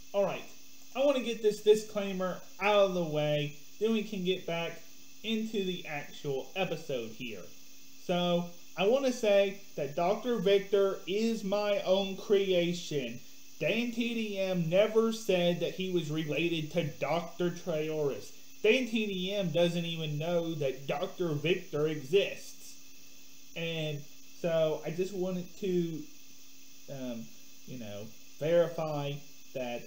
Alright, I want to get this disclaimer out of the way, then we can get back into the actual episode here. So, I want to say that Dr. Victor is my own creation. Dan TDM never said that he was related to Dr. Traoris. Dan TDM doesn't even know that Dr. Victor exists. And so I just wanted to, verify that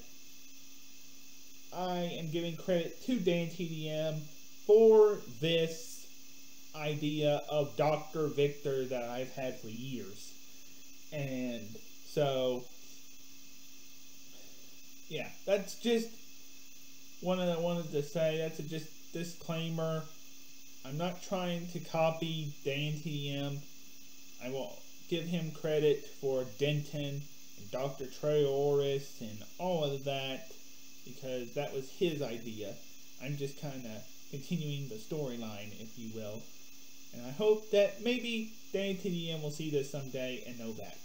I am giving credit to Dan TDM for this idea of Dr. Victor that I've had for years. And so, yeah, that's just one that I wanted to say. That's a just disclaimer. I'm not trying to copy Dan TDM. I will give him credit for Denton and Dr. Traoris and all of that, because that was his idea. I'm just kind of continuing the storyline, if you will. And I hope that maybe Dan TDM will see this someday and know that.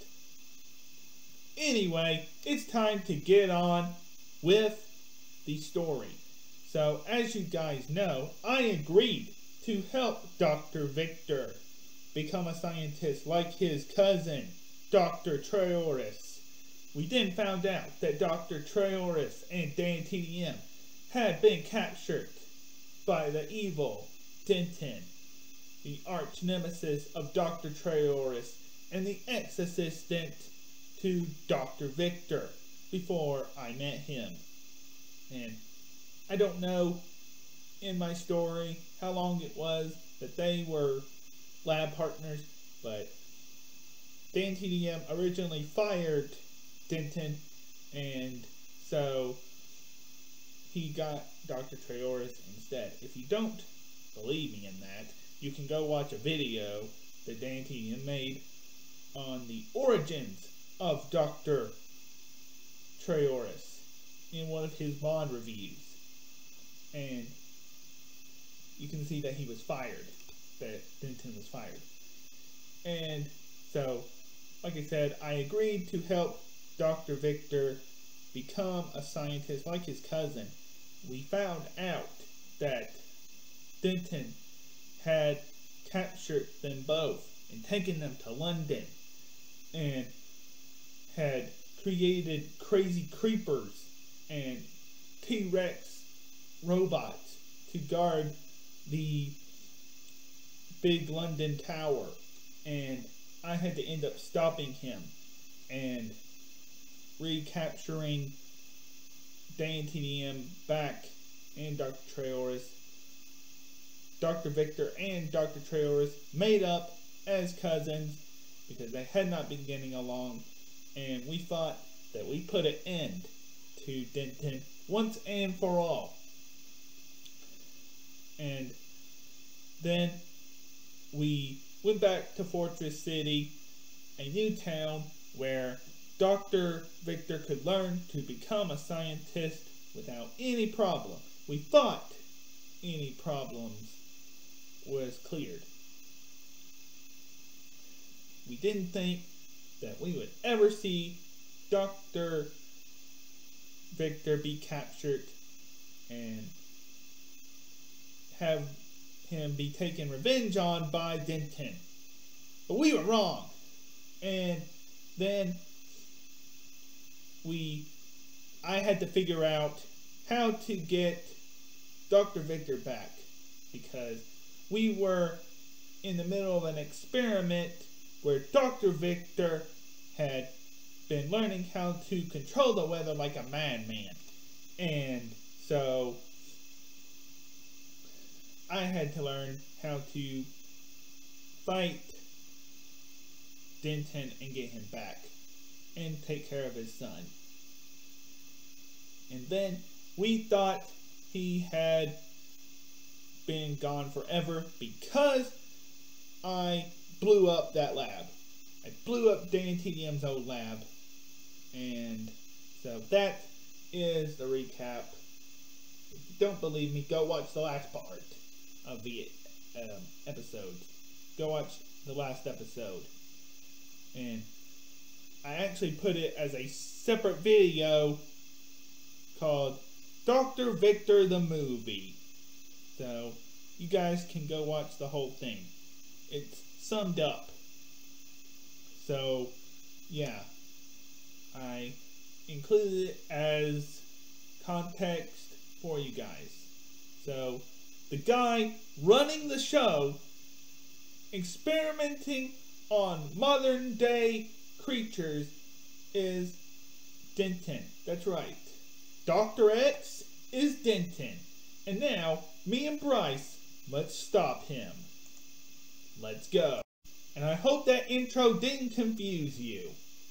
Anyway, it's time to get on with the story. So, as you guys know, I agreed to help Dr. Victor become a scientist like his cousin, Dr. Traoris. We then found out that Dr. Traoris and Dan TDM had been captured by the evil Denton, the arch nemesis of Dr. Traoris and the ex-assistant to Dr. Victor before I met him. And I don't know in my story how long it was that they were lab partners, but Dan TDM originally fired Denton, and so he got Dr. Traoris instead. If you don't believe me in that, you can go watch a video that Dan TDM made on the origins of Dr. Traoris in one of his Bond reviews. And you can see that he was fired, that Denton was fired. And so, like I said, I agreed to help Dr. Victor become a scientist like his cousin. We found out that Denton had captured them both and taken them to London and had created crazy creepers and T-Rex robots to guard the big London tower, and I had to end up stopping him and recapturing Dan TDM back and Dr. Traoris. Dr. Victor and Dr. Traoris made up as cousins because they had not been getting along, and we thought that we put an end to Denton once and for all. And then we went back to Fortress City, a new town where Dr. Victor could learn to become a scientist without any problem. We thought any problems was cleared. We didn't think that we would ever see Dr. Victor be captured and have him be taken revenge on by Denton. But we were wrong. And then I had to figure out how to get Dr. Victor back, because we were in the middle of an experiment where Dr. Victor had been learning how to control the weather like a madman. And so I had to learn how to fight Denton and get him back and take care of his son. And then we thought he had been gone forever because I blew up that lab. I blew up Dan TDM's old lab. And so that is the recap. If you don't believe me, go watch the last part of the episode. Go watch the last episode. And I actually put it as a separate video called Dr. Victor the Movie. So you guys can go watch the whole thing. It's summed up. So yeah, I included it as context for you guys. So the guy running the show, experimenting on modern day creatures, is Denton. That's right. Dr. X is Denton. And now, me and Bryce, let's stop him. Let's go. And I hope that intro didn't confuse you.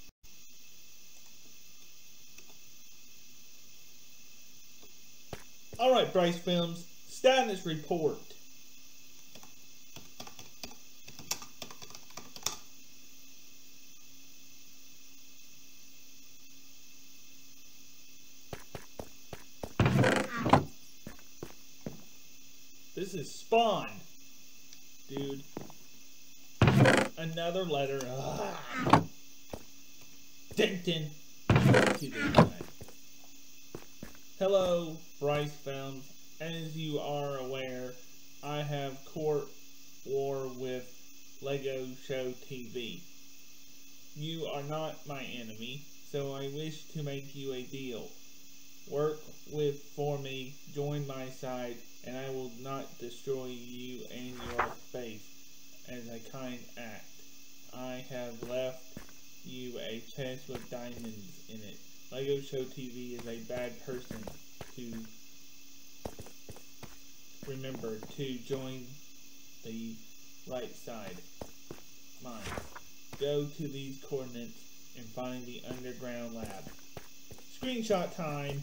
Alright, Bryce Films, status report. This is Spawn. Dude. Another letter. Denton. Hello, Bryce Films. As you are aware, I have court war with Lego Show TV. You are not my enemy, so I wish to make you a deal. Work for me, join my side, and I will not destroy you and your space as a kind act. I have left you a chest with diamonds in it. Lego Show TV is a bad person to remember to join the right side. Mine. Go to these coordinates and find the underground lab. Screenshot time.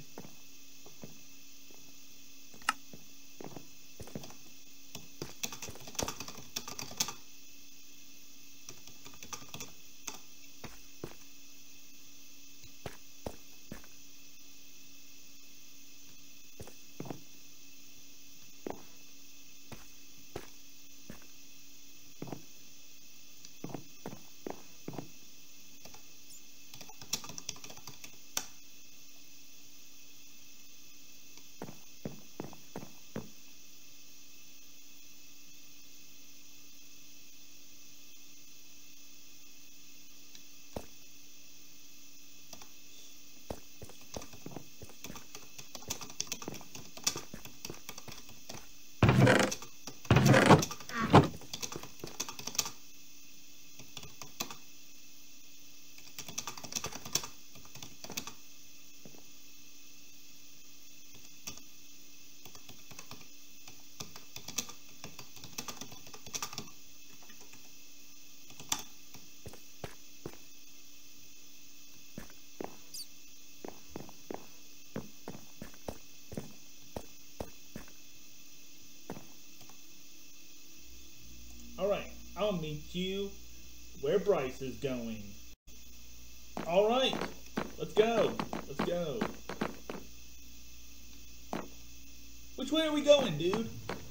Alright, I'll meet you where Bryce is going. Alright, let's go. Let's go. Which way are we going, dude?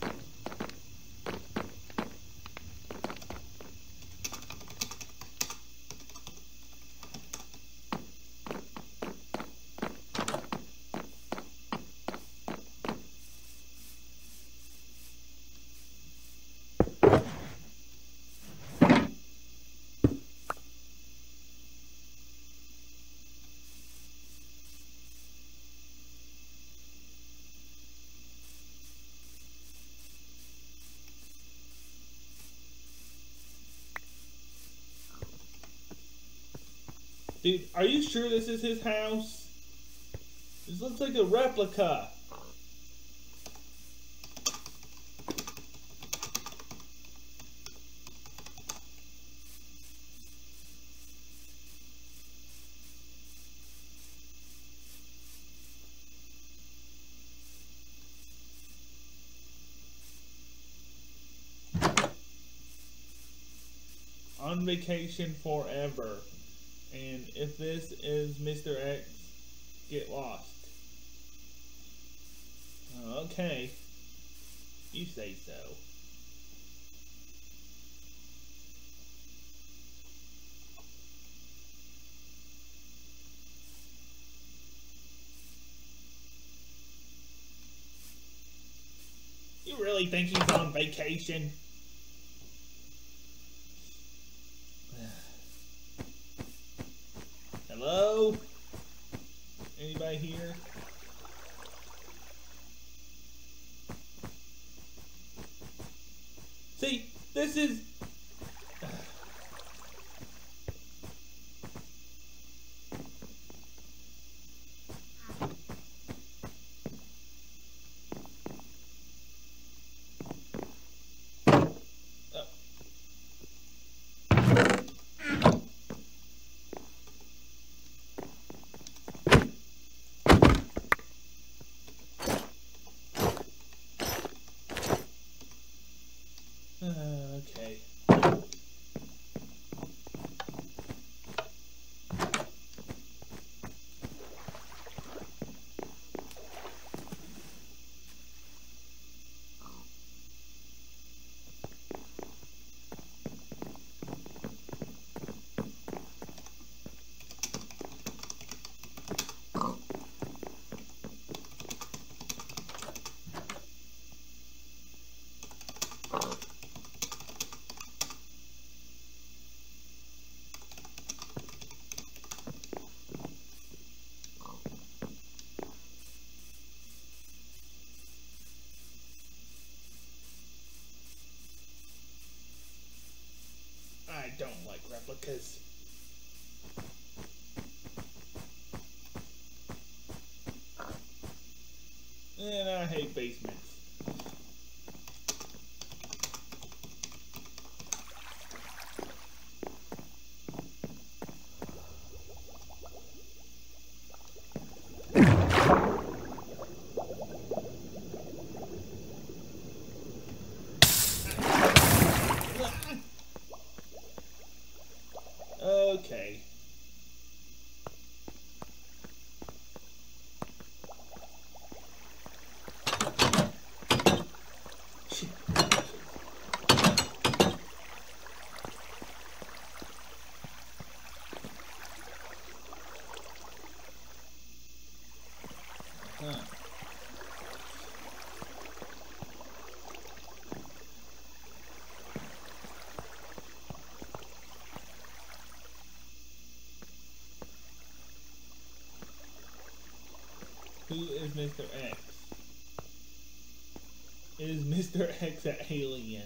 Dude, are you sure this is his house? This looks like a replica. On vacation forever. And if this is Mr. X, get lost. Okay. You say so. really think he's on vacation? Hello? Anybody here? See, this is... okay. I don't like replicas. And I hate basements. Okay. Huh. Who is Mr. X? Is Mr. X an alien?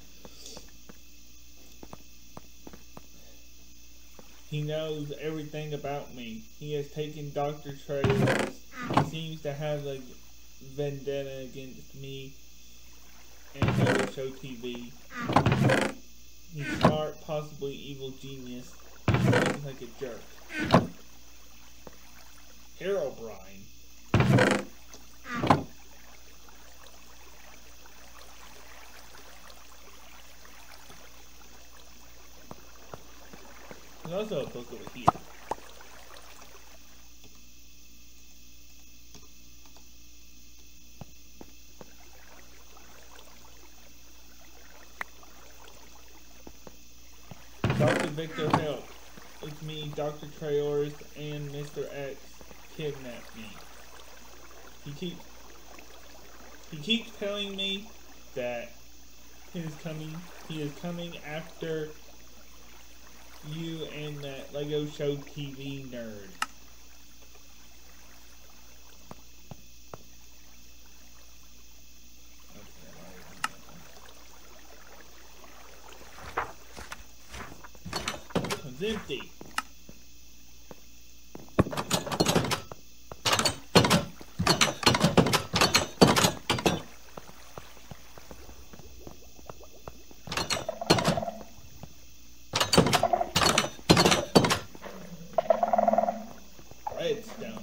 He knows everything about me. He has taken Dr. Trey's. He seems to have a vendetta against me and Show TV. He's smart, possibly evil genius. He seems like a jerk. Herobrine. There's also a book over here. Dr. Victor, help. It's me, Dr. Traors, and Mr. X kidnapped me. He keeps telling me that he is coming after you and that Lego Show TV nerd. It's empty. Redstone.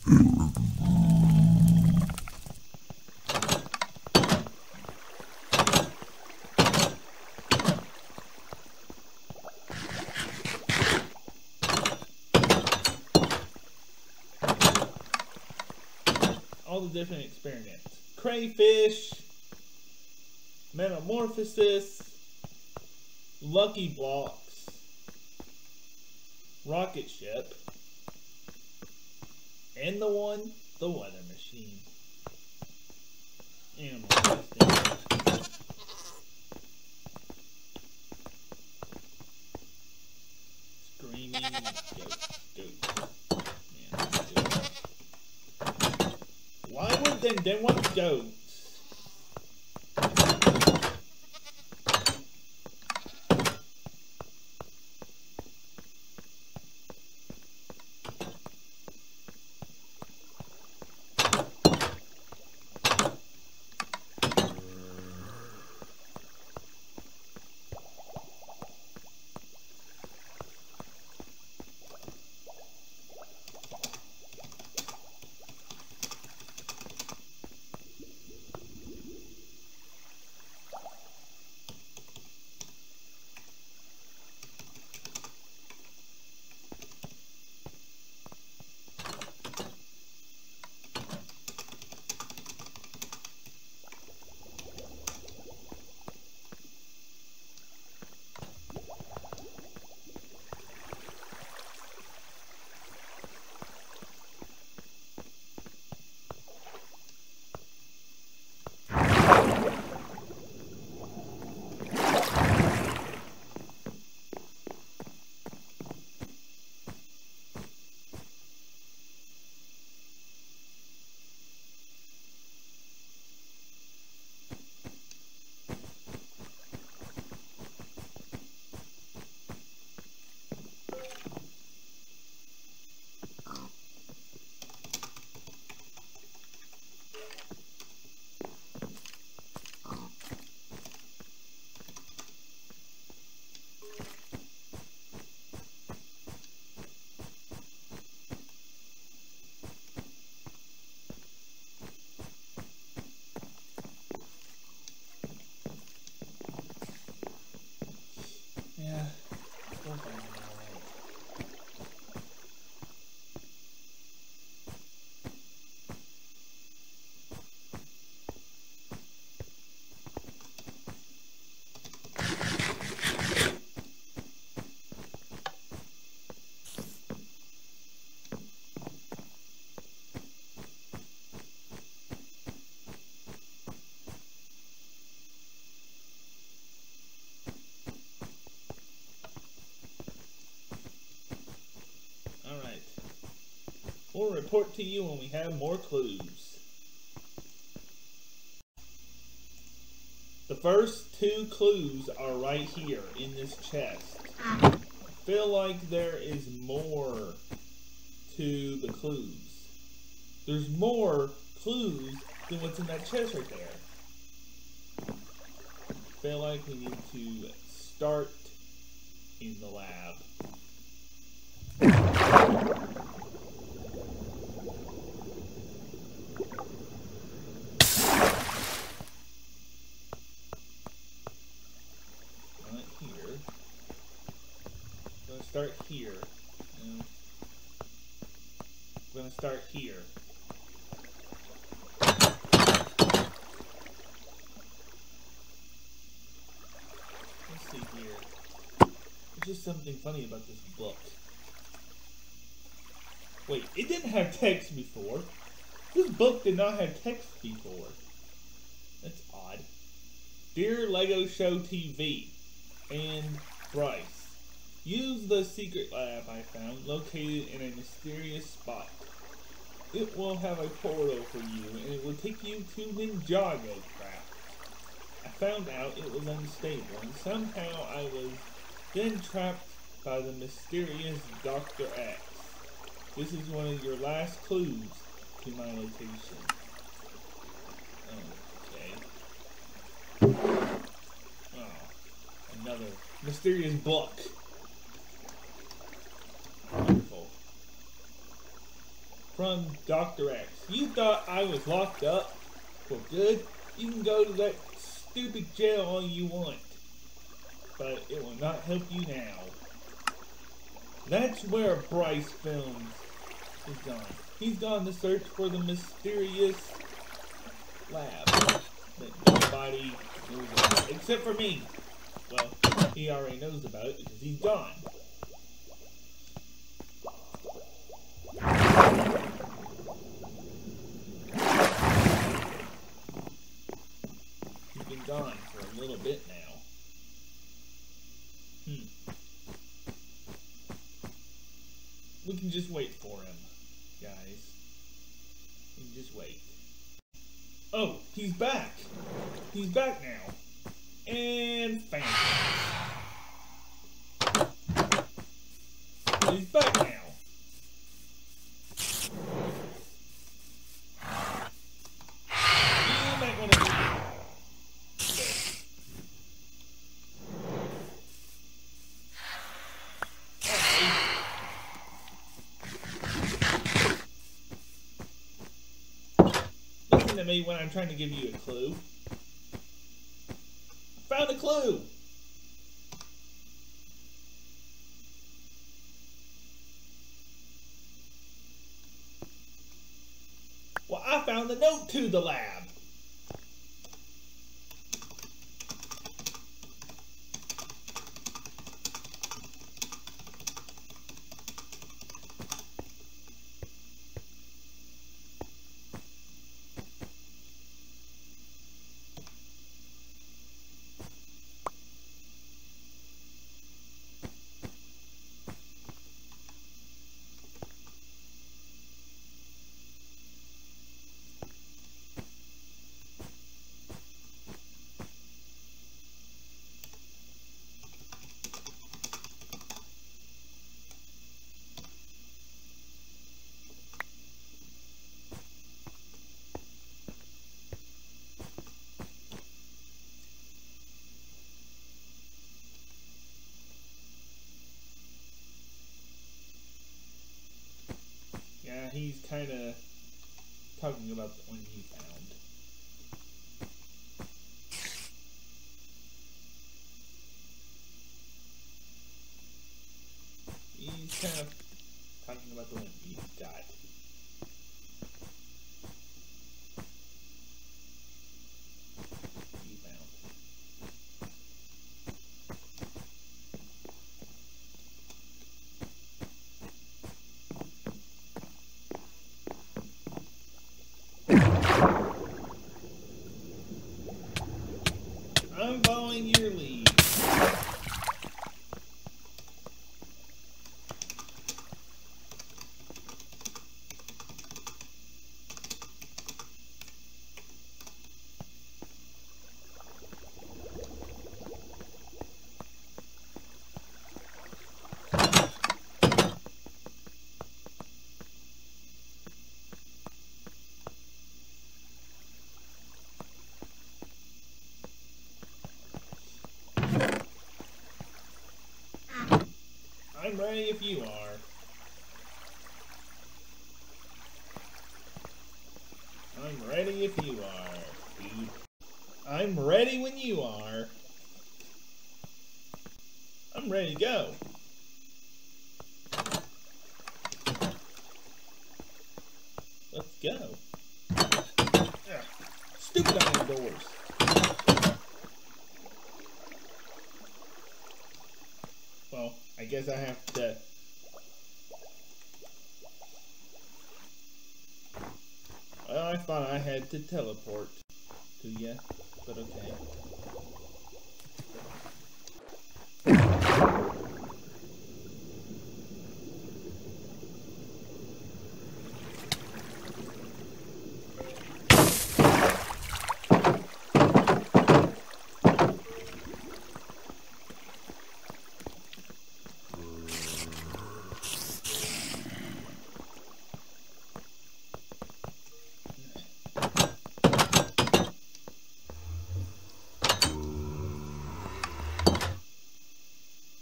All the different experiments. Crayfish, metamorphosis, lucky blocks, rocket ship, and the weather machine. Animal testing. Screaming goats. Why would they want goats? We'll report to you when we have more clues. The first two clues are right here in this chest. I feel like there is more to the clues. There's more clues than what's in that chest right there. I feel like we need to start in the lab. Start here. No. I'm gonna start here. Let's see here. There's just something funny about this book. Wait, it didn't have text before. This book did not have text before. That's odd. Dear Lego Show TV and Bryce. Use the secret lab I found, located in a mysterious spot. It will have a portal for you, and it will take you to Ninjago Craft. I found out it was unstable, and somehow I was then trapped by the mysterious Dr. X. This is one of your last clues to my location. Okay. Oh, another mysterious book. Wonderful. from Dr. X. You thought I was locked up for good? You can go to that stupid jail all you want. But it will not help you now. That's where Bryce Films is gone. He's gone to search for the mysterious lab that nobody knows about. Except for me. Well, he already knows about it because he's gone. He's been gone for a little bit now. We can just wait for him, guys. We can just wait. Oh, he's back. He's back now. And found him. He's back now. You might want to do this. Listen to me when I'm trying to give you a clue. Found a clue! Well, I found the note to the lab. Yeah, he's kind of talking about the one he found. He's kind of talking about the one he got. He found. I'm following your lead. I'm ready if you are. I'm ready if you are, dude. I'm ready when you are. I'm ready to go. Let's go. Ugh. Stupid iron doors. Well, I guess I have to... Well, I thought I had to teleport to you, but okay.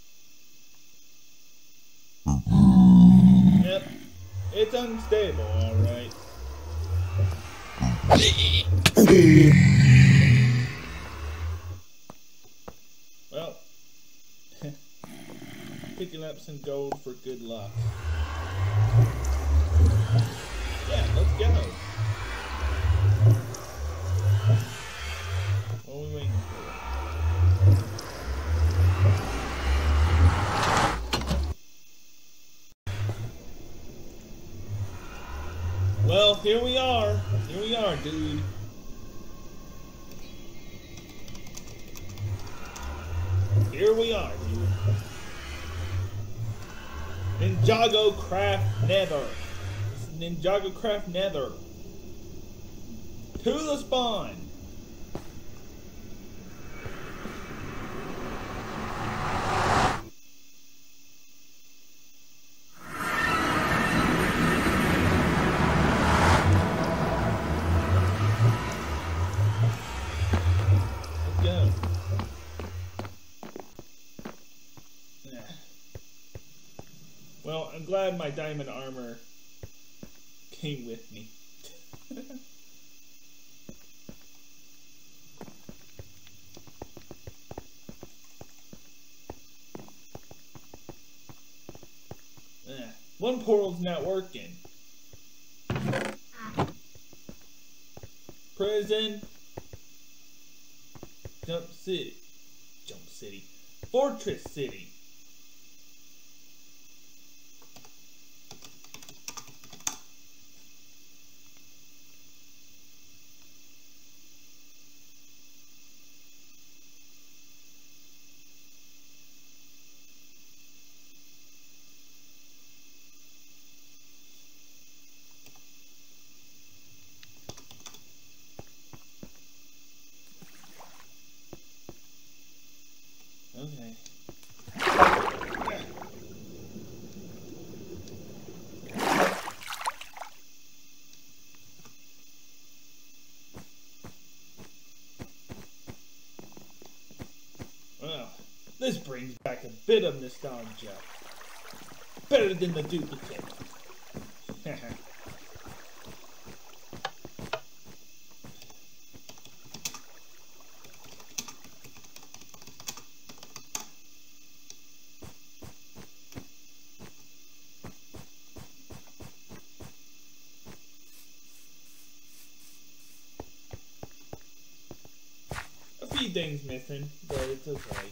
Yep, it's unstable, Well, picking up some gold for good luck. Yeah, let's go. What are we waiting for? Well, here we are. Here we are, dude. Here we are, dude. Ninjago Craft Nether. Ninjago Craft Nether. To the spawn. Well, I'm glad my diamond armor came with me. One portal's not working. Prison. Jump City. Fortress City. Okay. Well, this brings back a bit of nostalgia. Better than the duplicate. A few things missing, but it's okay.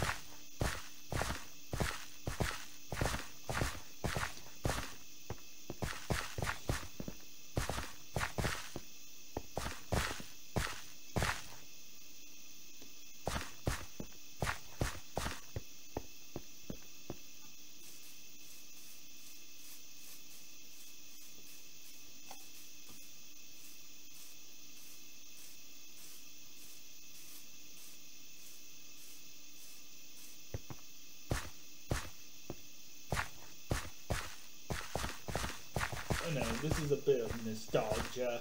I know, this is a bit of nostalgia.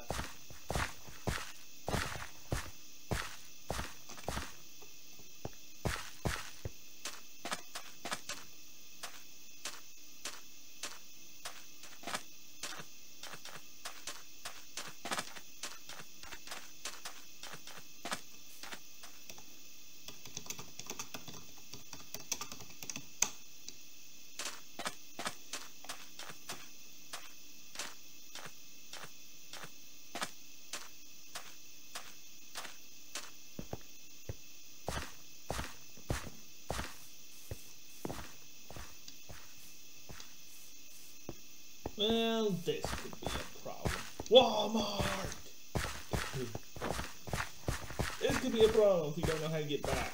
Well, this could be a problem. Walmart! This could be a problem if we don't know how to get back.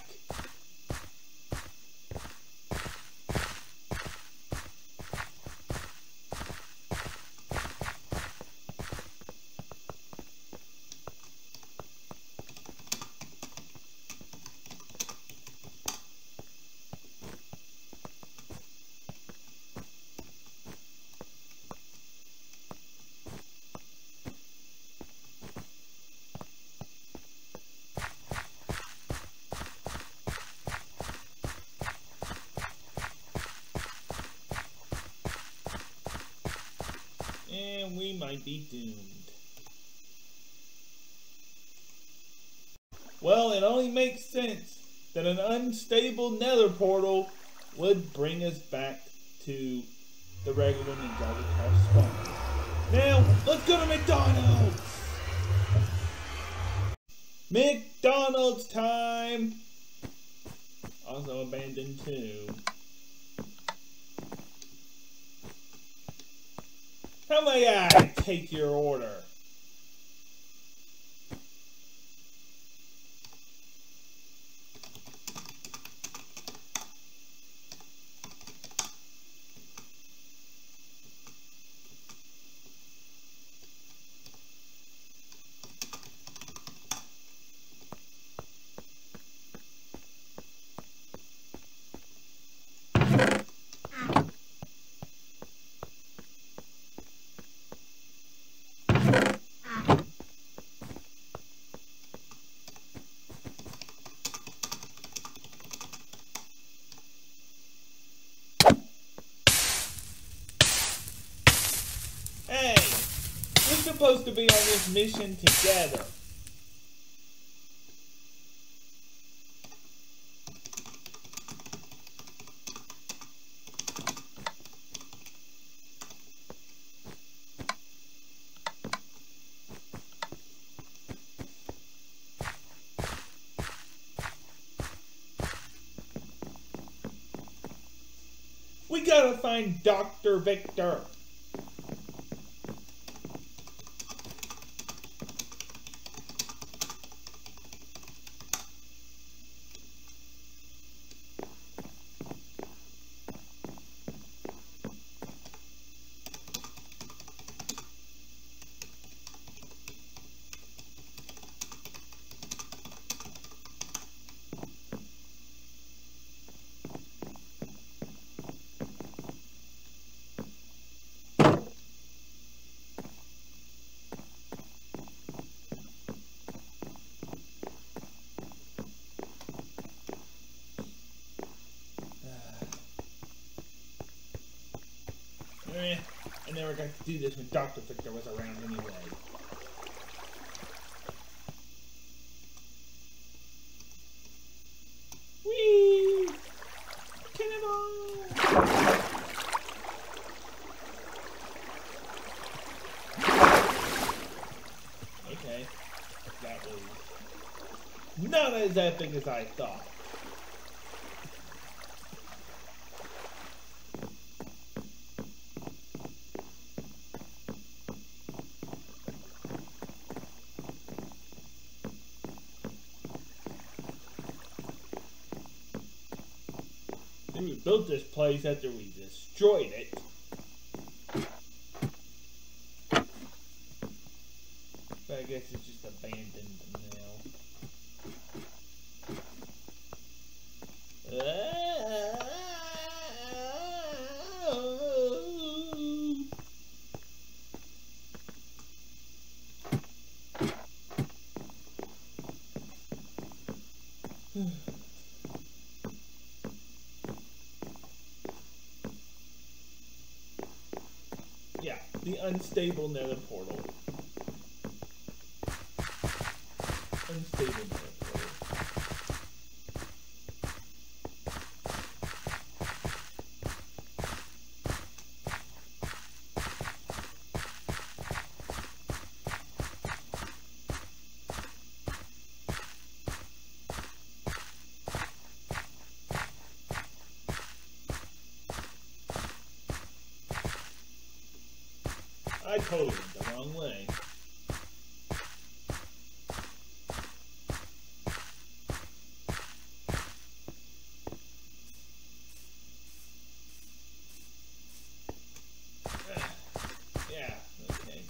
And we might be doomed. Well, it only makes sense that an unstable nether portal would bring us back to the regular Ninjago Crash spawn. Now, let's go to McDonald's! McDonald's time! Also abandoned too. How may I take your order? Hey, we're supposed to be on this mission together. We gotta find Dr. Victor. I never got to do this when Dr. Victor was around anyway. Whee! Cannonball! Okay, that was not as epic as I thought. We built this place after we destroyed it. But I guess it's just abandoned now. Yeah, the unstable nether portal. Unstable nether portal. I totally went the wrong way. Yeah, okay.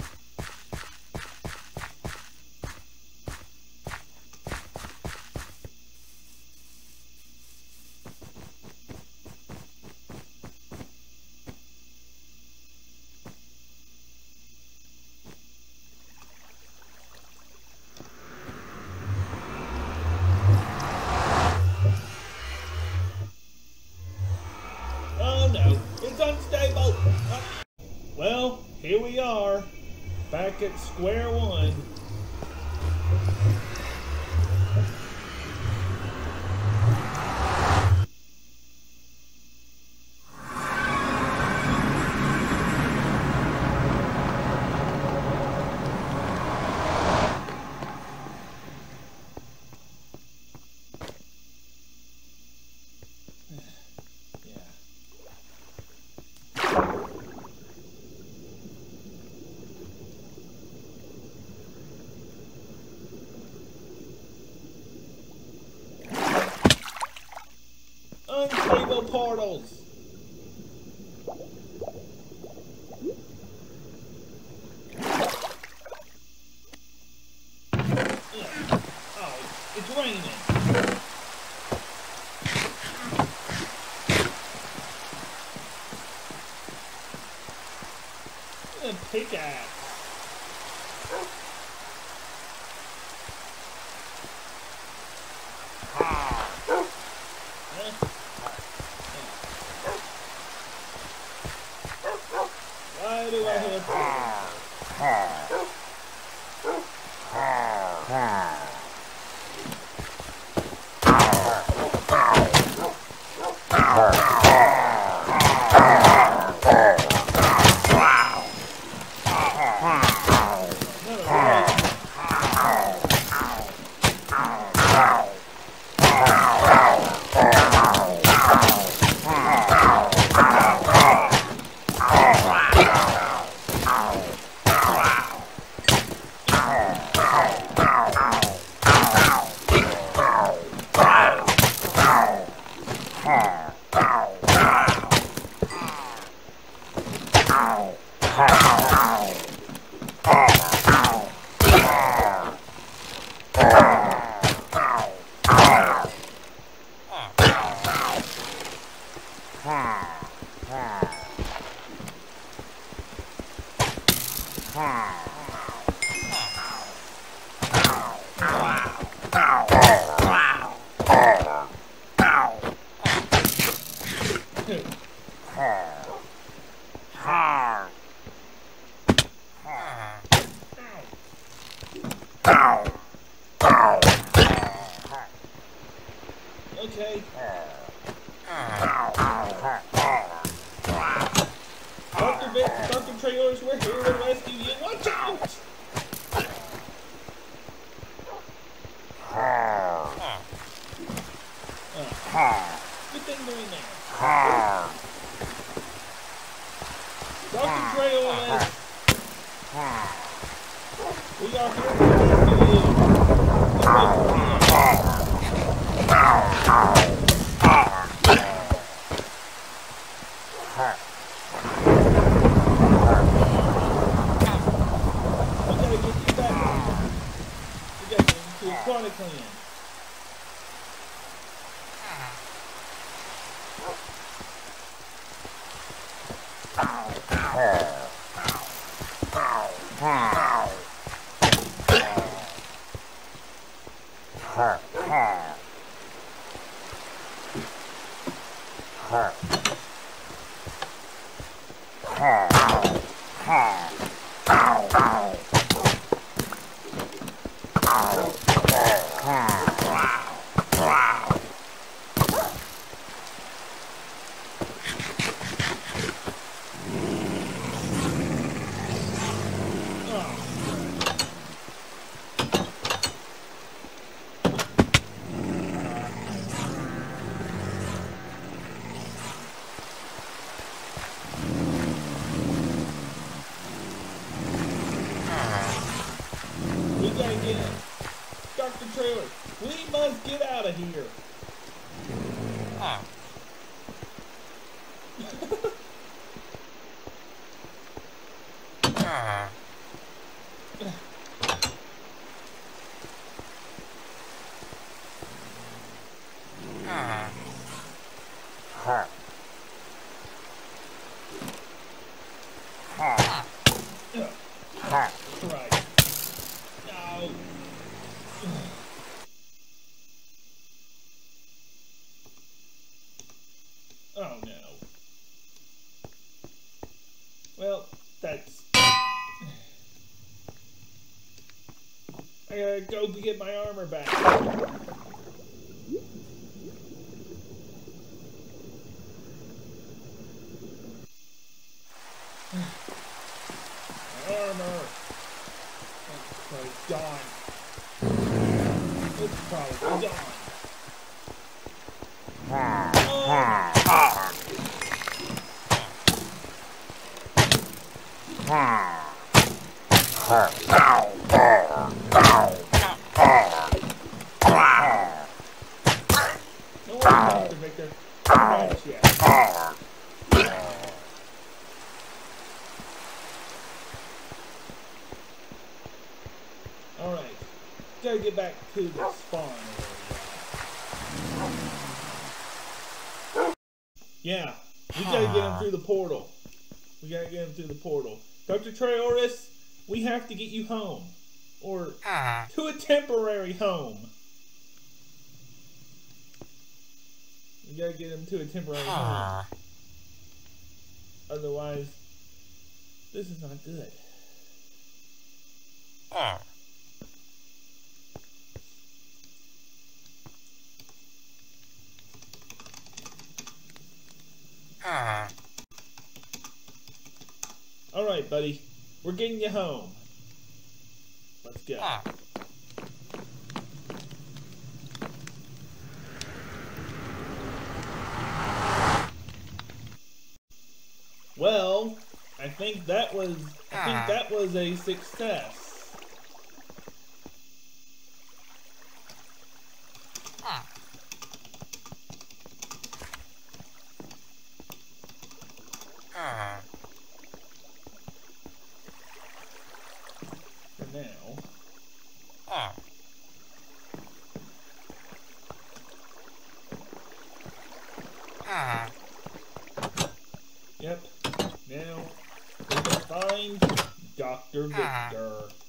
Oh no, it's unstable! Well, here we are, back at square one. Unstable portals. Oh, it's raining. A pickaxe. Why do I have to? Okay. Dr. Trailers, we're here to rescue you. Watch out! Good thing they're in there. Dr. Trailers, we are here to rescue you. To Aquaticland. Dr. Trailer, we must get out of here. Right. No. Oh no. Well, that's... I gotta go get my armor back. Armor. It's probably gone. It's probably gone. No worries, Dr. Victor. Not yet. Alright. Gotta get back to the spawn area. Yeah. We gotta get him through the portal. Dr. Traoris, we have to get you home. Or to a temporary home. We gotta get him to a temporary home. Otherwise, this is not good. Alright, buddy. We're getting you home. Let's go. Well, I think that was a success. For now. Yep. Now we can find Dr. Victor.